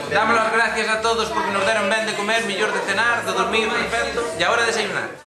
Damos las gracias a todos porque nos deron ben de comer, mellor de cenar, de dormir, perfecto, e agora desayunar.